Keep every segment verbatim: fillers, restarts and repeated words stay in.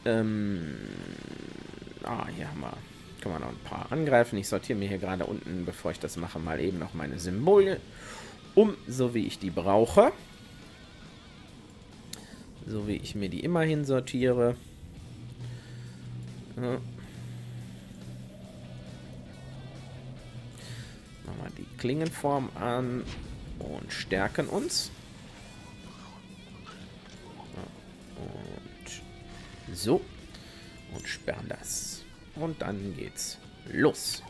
Ähm, ah, hier haben wir. Kann man noch ein paar angreifen. Ich sortiere mir hier gerade unten, bevor ich das mache, mal eben noch meine Symbole um, so wie ich die brauche. So wie ich mir die immerhin sortiere. Ja. Machen wir die Klingenform an und stärken uns. Und so. Und sperren das. Und dann geht's los.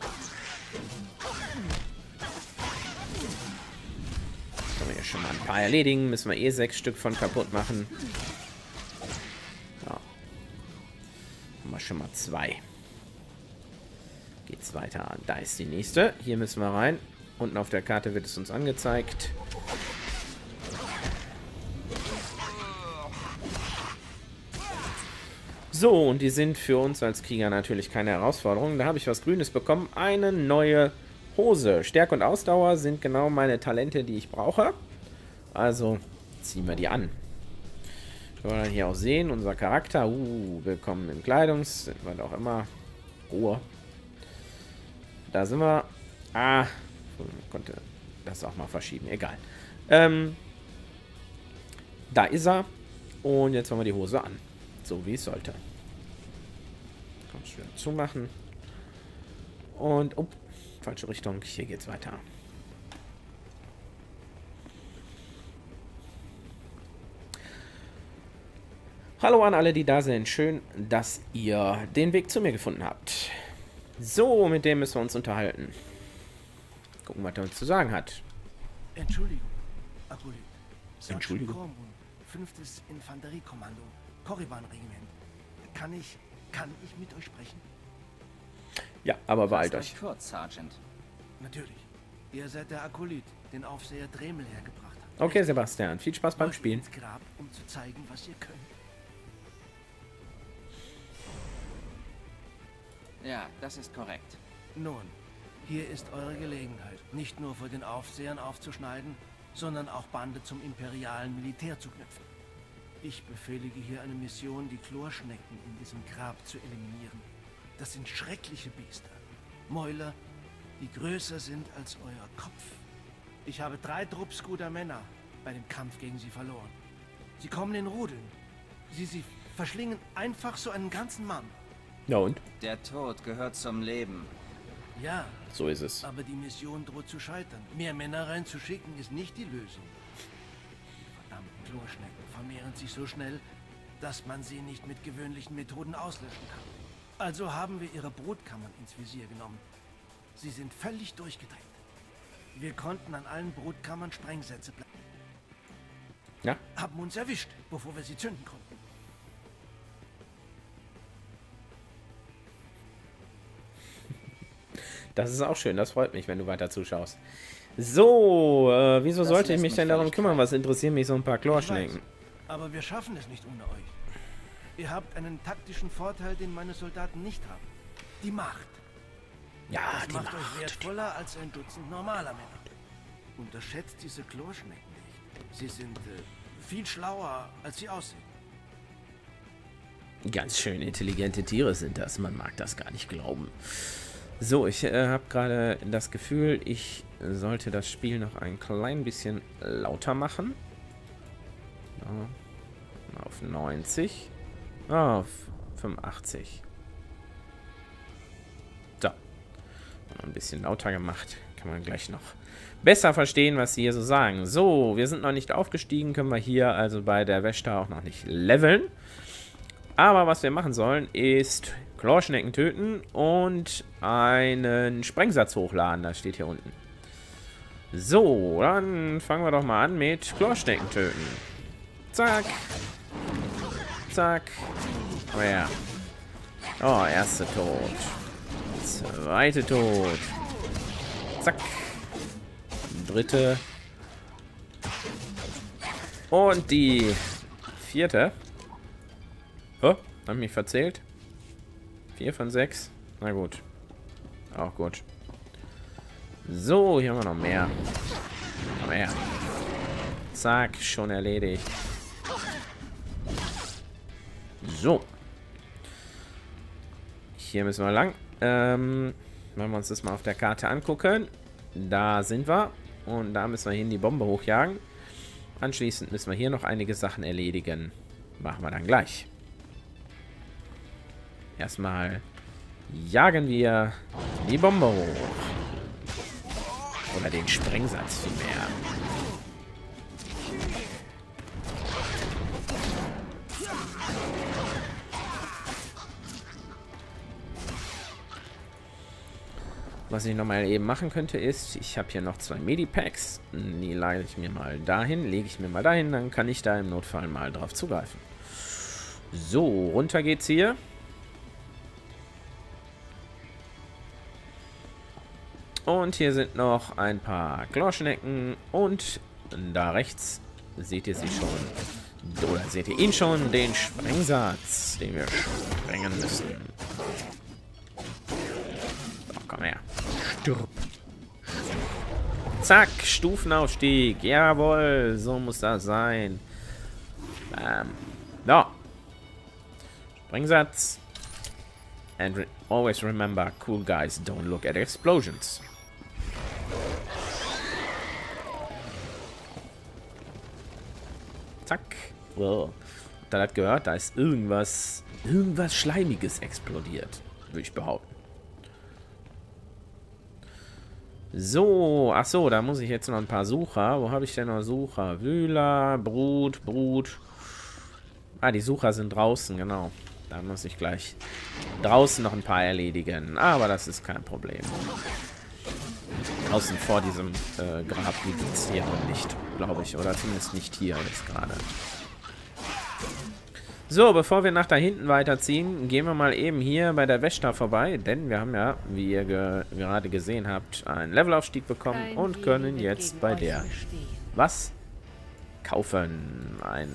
Können wir hier schon mal ein paar erledigen. Müssen wir eh sechs Stück von kaputt machen. Ja. Haben wir schon mal zwei. Geht's weiter. Da ist die nächste. Hier müssen wir rein. Unten auf der Karte wird es uns angezeigt. So, und die sind für uns als Krieger natürlich keine Herausforderung. Da habe ich was Grünes bekommen. Eine neue Hose. Stärke und Ausdauer sind genau meine Talente, die ich brauche. Also ziehen wir die an. Wir wollen hier auch sehen, unser Charakter. Uh, willkommen im Kleidungs... was auch immer. Ruhe. Da sind wir. Ah, konnte das auch mal verschieben. Egal. Ähm, da ist er. Und jetzt wollen wir die Hose an. So wie es sollte. Komm, schön zumachen. Und, oh, falsche Richtung. Hier geht's weiter. Hallo an alle, die da sind. Schön, dass ihr den Weg zu mir gefunden habt. So, mit dem müssen wir uns unterhalten. Gucken, was er uns zu sagen hat. Entschuldigung, Apolyt. Entschuldigung. Kormun, fünftes Infanteriekommando, Korriban-Regiment. Kann ich, kann ich mit euch sprechen? Ja, aber beeilt euch. Kurz, Sergeant. Natürlich. Ihr seid der Akolyt, den Aufseher Dremel hergebracht hat. Okay, Sebastian. Viel Spaß beim Wollt ihr Spielen. ins Grab, um zu zeigen, was ihr könnt. Ja, das ist korrekt. Nun, hier ist eure Gelegenheit, nicht nur vor den Aufsehern aufzuschneiden, sondern auch Bande zum imperialen Militär zu knüpfen. Ich befehlige hier eine Mission, die Chlorschnecken in diesem Grab zu eliminieren. Das sind schreckliche Biester. Mäuler, die größer sind als euer Kopf. Ich habe drei Trupps guter Männer bei dem Kampf gegen sie verloren. Sie kommen in Rudeln. Sie, sie verschlingen einfach so einen ganzen Mann. Ja und? Der Tod gehört zum Leben. Ja, So ist es. aber die Mission droht zu scheitern. Mehr Männer reinzuschicken ist nicht die Lösung. Die verdammten Chlorschnecken vermehren sich so schnell, dass man sie nicht mit gewöhnlichen Methoden auslöschen kann. Also haben wir ihre Brutkammern ins Visier genommen. Sie sind völlig durchgedreht. Wir konnten an allen Brutkammern Sprengsätze planen. Ja? Haben uns erwischt, bevor wir sie zünden konnten. Das ist auch schön. Das freut mich, wenn du weiter zuschaust. So, äh, wieso Das sollte ich lässt mich mich denn darum völlig kümmern? kalt. Was interessieren mich so ein paar Ich Chlorschnecken? weiß, aber wir schaffen es nicht ohne euch. Ihr habt einen taktischen Vorteil, den meine Soldaten nicht haben. Die Macht. Ja, Das die macht Macht. euch wertvoller als ein Dutzend normaler Männer. Unterschätzt diese Chlorschnecken nicht. Sie sind äh, viel schlauer, als sie aussehen. Ganz schön intelligente Tiere sind das. Man mag das gar nicht glauben. So, ich äh, habe gerade das Gefühl, ich sollte das Spiel noch ein klein bisschen lauter machen. Ja, auf neunzig. Ah, auf fünfundachtzig. So. Noch ein bisschen lauter gemacht. Kann man gleich noch besser verstehen, was sie hier so sagen. So, wir sind noch nicht aufgestiegen. Können wir hier also bei der Vesta auch noch nicht leveln. Aber was wir machen sollen, ist Chlorschnecken töten und einen Sprengsatz hochladen. Das steht hier unten. So, dann fangen wir doch mal an mit Chlorschnecken töten. Zack. Zack. Oh ja. Oh, erste tot. Zweite tot. Zack. Dritte. Und die vierte. Oh, hab mich verzählt. Vier von sechs. Na gut. Auch gut. So, hier haben wir noch mehr. Noch mehr. Zack, schon erledigt. So. Hier müssen wir lang. Ähm, wenn wir uns das mal auf der Karte angucken. Da sind wir. Und da müssen wir hin die Bombe hochjagen. Anschließend müssen wir hier noch einige Sachen erledigen. Machen wir dann gleich. Erstmal jagen wir die Bombe hoch. Oder den Sprengsatz vielmehr. Was ich nochmal eben machen könnte, ist, ich habe hier noch zwei Medipacks. Die lege ich mir mal dahin, lege ich mir mal dahin, dann kann ich da im Notfall mal drauf zugreifen. So, runter geht's hier. Und hier sind noch ein paar Chlorschnecken und da rechts seht ihr sie schon. Oder seht ihr ihn schon, den Sprengsatz, den wir sprengen müssen. So, komm her. Stirb. Zack, Stufenaufstieg. Jawohl, so muss das sein. Ähm, so. Sprengsatz. And re always remember, cool guys don't look at explosions. Zack. Wow. Habt ihr das gehört? Da ist irgendwas, irgendwas Schleimiges explodiert, würde ich behaupten. So, ach so, da muss ich jetzt noch ein paar Sucher. Wo habe ich denn noch Sucher? Wühler, Brut, Brut. Ah, die Sucher sind draußen, genau. Da muss ich gleich draußen noch ein paar erledigen. Aber das ist kein Problem. Draußen vor diesem äh, Grab gibt es hier noch nicht, glaube ich. Oder zumindest nicht hier jetzt gerade. So, bevor wir nach da hinten weiterziehen, gehen wir mal eben hier bei der Vesta vorbei. Denn wir haben ja, wie ihr ge gerade gesehen habt, einen Levelaufstieg bekommen Kein und können jetzt bei der was kaufen. Ein,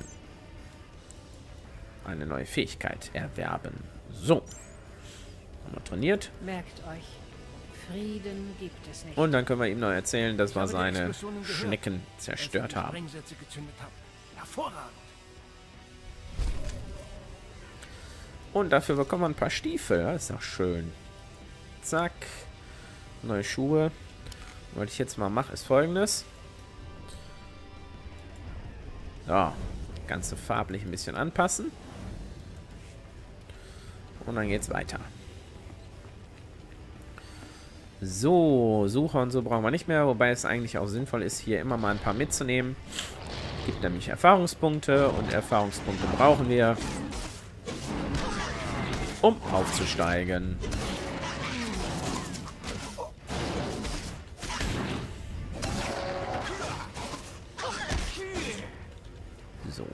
eine neue Fähigkeit erwerben. So. Haben wir trainiert. Merkt euch, Frieden gibt es nicht. Und dann können wir ihm noch erzählen, dass wir seine Schnecken zerstört haben. Hervorragend. Und dafür bekommen wir ein paar Stiefel. Das ist doch schön. Zack. Neue Schuhe. Was ich jetzt mal mache, ist folgendes. So. Ganze farblich ein bisschen anpassen. Und dann geht's weiter. So. Sucher und so brauchen wir nicht mehr. Wobei es eigentlich auch sinnvoll ist, hier immer mal ein paar mitzunehmen. Gibt nämlich Erfahrungspunkte. Und Erfahrungspunkte brauchen wir, um aufzusteigen. So.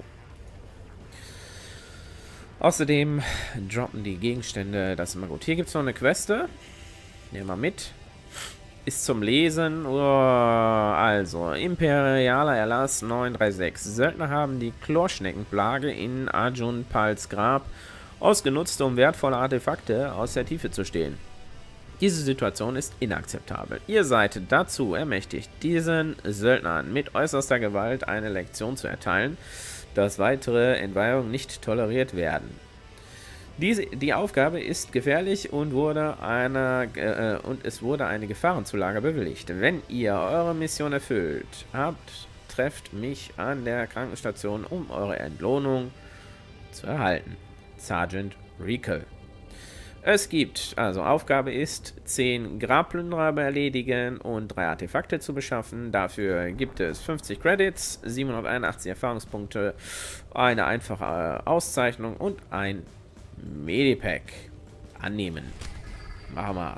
Außerdem droppen die Gegenstände, das ist immer gut. Hier gibt es noch eine Queste. Nehmen wir mit. Ist zum Lesen. Oh, also, imperialer Erlass neun drei sechs. Söldner haben die Chlorschneckenplage in Arjun Pals Grab ausgenutzt, um wertvolle Artefakte aus der Tiefe zu stehlen. Diese Situation ist inakzeptabel. Ihr seid dazu ermächtigt, diesen Söldnern mit äußerster Gewalt eine Lektion zu erteilen, dass weitere Entweihungen nicht toleriert werden. Diese, die Aufgabe ist gefährlich und, wurde eine, äh, und es wurde eine Gefahrenzulage bewilligt. Wenn ihr eure Mission erfüllt habt, trefft mich an der Krankenstation, um eure Entlohnung zu erhalten. Sergeant Rekel. Es gibt, also Aufgabe ist, zehn Grabplünderer erledigen und drei Artefakte zu beschaffen. Dafür gibt es fünfzig Credits, siebenhunderteinundachtzig Erfahrungspunkte, eine einfache Auszeichnung und ein Medipack. Annehmen. Machen wir.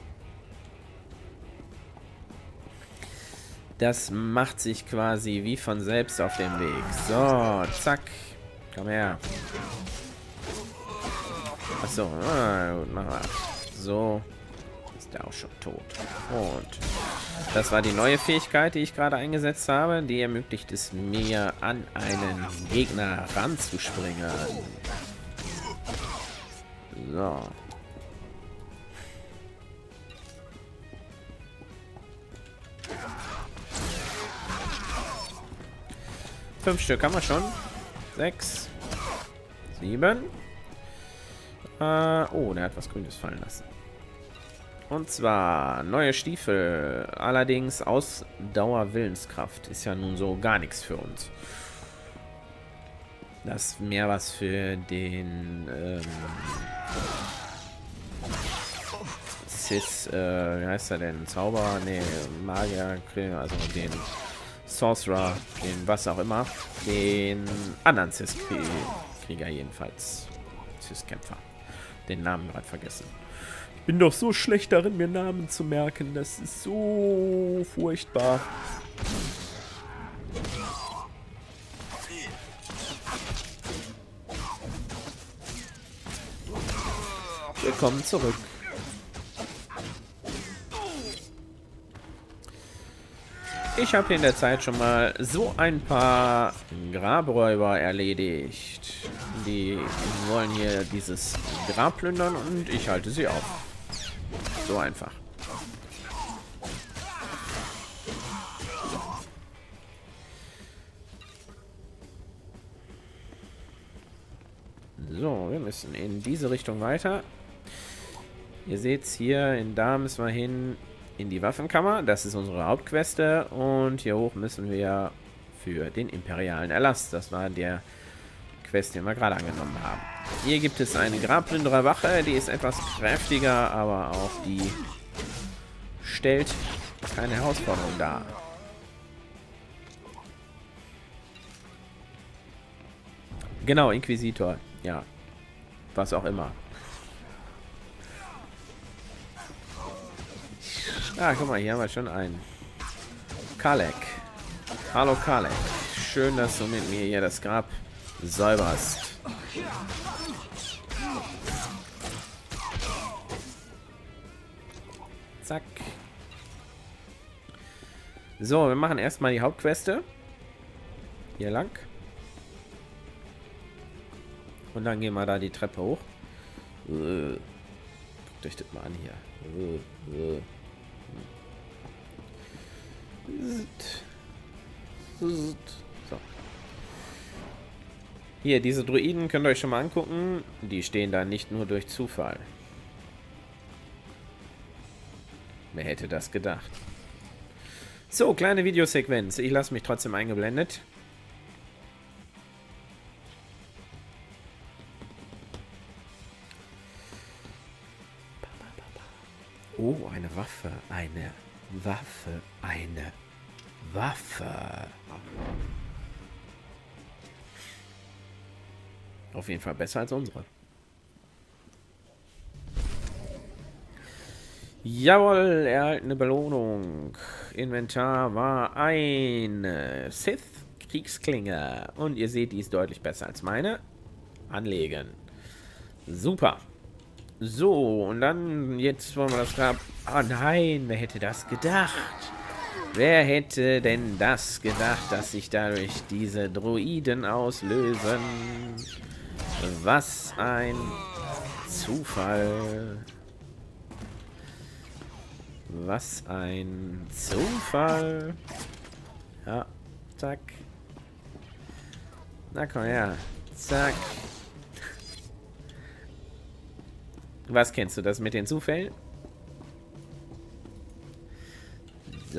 Das macht sich quasi wie von selbst auf dem Weg. So, zack. Komm her. Achso, ah, gut, machen wir. So. Ist der auch schon tot. Und das war die neue Fähigkeit, die ich gerade eingesetzt habe. Die ermöglicht es mir, an einen Gegner ranzuspringen. So. Fünf Stück haben wir schon. Sechs. Sieben. Äh, oh, der hat was Grünes fallen lassen. Und zwar neue Stiefel. Allerdings Ausdauer Willenskraft. Ist ja nun so gar nichts für uns. Das ist mehr was für den ähm, Sis, äh, wie heißt er denn? Zauberer? Nee, Magier, also den Sorcerer, den was auch immer. Den anderen Sis-Krieger jedenfalls. Sis-Kämpfer. Den Namen gerade vergessen. Ich bin doch so schlecht darin, mir Namen zu merken. Das ist so furchtbar. Willkommen zurück. Ich habe in der Zeit schon mal so ein paar Grabräuber erledigt. Die wollen hier dieses Grab plündern und ich halte sie auf. So einfach. So, wir müssen in diese Richtung weiter. Ihr seht es hier, in da müssen wir hin in die Waffenkammer. Das ist unsere Hauptqueste. Und hier hoch müssen wir für den imperialen Erlass. Das war der Quest, den wir gerade angenommen haben. Hier gibt es eine Grabplündererwache. Die ist etwas kräftiger, aber auch die stellt keine Herausforderung dar. Genau, Inquisitor. Ja, was auch immer. Ah, guck mal, hier haben wir schon einen. Kalek. Hallo Kalek. Schön, dass du mit mir hier das Grab säuberst. Zack. So, wir machen erstmal die Hauptqueste. Hier lang. Und dann gehen wir da die Treppe hoch. Uh, guckt euch das mal an hier. Uh, uh. So. Hier, diese Druiden könnt ihr euch schon mal angucken. Die stehen da nicht nur durch Zufall. Wer hätte das gedacht? So, kleine Videosequenz. Ich lasse mich trotzdem eingeblendet. Oh, eine Waffe. Eine Waffe. Eine Waffe. Auf jeden Fall besser als unsere. Jawohl, erhaltene Belohnung. Inventar war eine Sith-Kriegsklinge. Und ihr seht, die ist deutlich besser als meine. Anlegen. Super. So, und dann jetzt wollen wir das Grab... Ah nein, wer hätte das gedacht? Wer hätte denn das gedacht, dass sich dadurch diese Droiden auslösen? Was ein Zufall. Was ein Zufall. Ja, zack. Na komm her. Zack. Was kennst du das mit den Zufällen? So.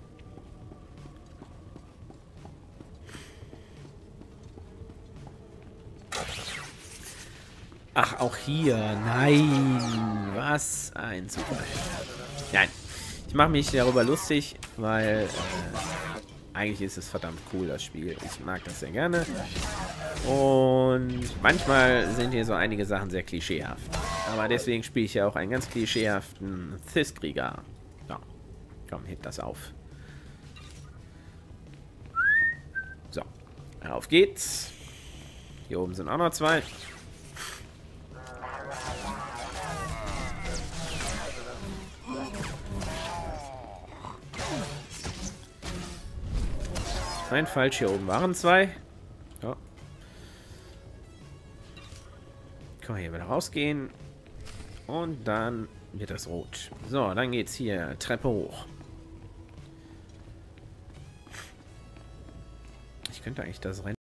Ach, auch hier. Nein. Was ein Zufall. Nein. Ich mache mich darüber lustig, weil äh, eigentlich ist es verdammt cool, das Spiel. Ich mag das sehr gerne. Und manchmal sind hier so einige Sachen sehr klischeehaft. Aber deswegen spiele ich ja auch einen ganz klischeehaften Sith-Krieger. So. Komm, hebt das auf. So. Auf geht's. Hier oben sind auch noch zwei. Nein, falsch. Hier oben waren zwei. Ja. Können wir hier wieder rausgehen. Und dann wird das rot. So, dann geht's hier Treppe hoch. Ich könnte eigentlich das Rennen